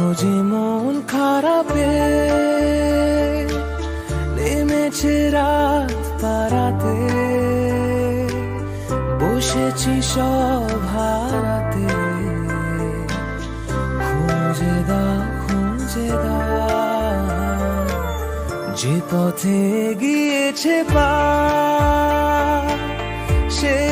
যে মন খারাপে নেমেছে রাত পারাতে, বসেছি সব হারাতে, খুঁজে দাও খুঁজে দাও যে পথে গিয়েছে পা, সে